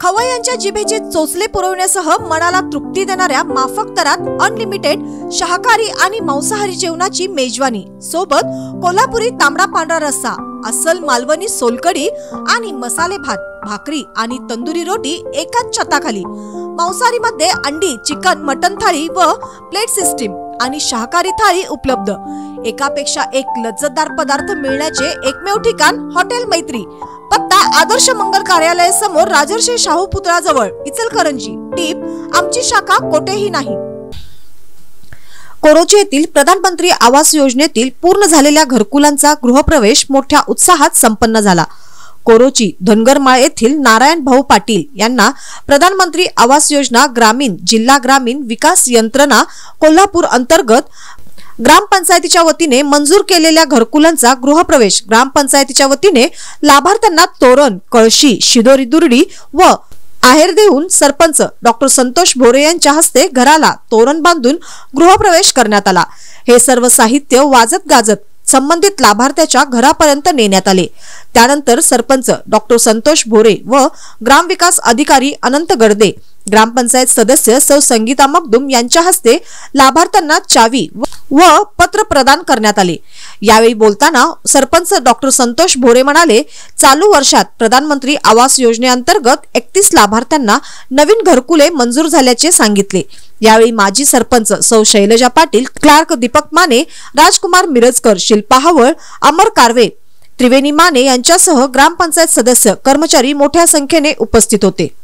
खवय्यांच्या जिभेचे चोचले पुरवण्यासह मनाला तृप्ती देणाऱ्या माफक दरात अनलिमिटेड शाकाहारी आणि मांसाहारी जेवणाची मेजवानी सोबत कोल्हापुरी तांबडा पांढरा रस्सा, अस्सल मालवणी सोलकढी आणि मसाले भात, भाकरी आणि तंदुरी रोटी एकाच छताखाली। मांसाहारी मध्ये अंडी, चिकन, मटन थाळी व प्लेट सिस्टीम आणि शाकाहारी थाळी उपलब्ध। एकापेक्षा एक लज्जतदार पदार्थ मिळण्याचे एकमेव ठिकाण हॉटेल मैत्री। पत्ता आदर्श मंगल कार्यालय समोर, राजर्षी शाहू पुतळाजवळ, इचलकरंजी। टीप: आमची शाखा कोठेही नाही। कोरोची येथील प्रधानमंत्री आवास योजनेतील पूर्ण झालेल्या घरकुलांचा गृहप्रवेश मोठ्या उत्साहात संपन्न झाला। कोरोची धनगरमाळ येथील नारायण भाऊ पाटील यांना प्रधानमंत्री आवास योजना ग्रामीण जिल्हा ग्रामीण विकास यंत्रणा कोल्हापूर अंतर्गत ग्रामपंचायतीच्या वतीने मंजूर केलेल्या घरकुलांचा गृहप्रवेश ग्रामपंचायतीच्या वतीने लाभार्थ्यांना तोरण, कळशी, शिदोरी दुर्डी व आहेर देऊन सरपंच डॉक्टर संतोष भोरे यांच्या हस्ते घराला तोरण बांधून गृहप्रवेश करण्यात आला। हे सर्व साहित्य वाजत गाजत संबंधित लाभार्थ्याच्या घरापर्यंत नेण्यात आले। त्यानंतर सरपंच डॉक्टर संतोष भोरे व ग्रामविकास अधिकारी अनंत गडदे, ग्रामपंचायत सदस्य सौ संगीता मखदूम यांच्या हस्ते लाभार्थ्यांना चावी व पत्र प्रदान करण्यात आले। यावेळी बोलताना सरपंच डॉक्टर संतोष भोरे म्हणाले, चालू वर्षात प्रधानमंत्री आवास योजनेअंतर्गत 31 लाभार्थ्यांना नवीन घरकुले मंजूर झाल्याचे सांगितले। यावेळी माजी सरपंच सौ शैलजा पाटील, क्लार्क दीपक माने, राजकुमार मिरजकर, शिल्पा हवळ, अमर कारवे, त्रिवेणी माने यांच्यासह ग्रामपंचायत सदस्य, कर्मचारी मोठ्या संख्येने उपस्थित होते।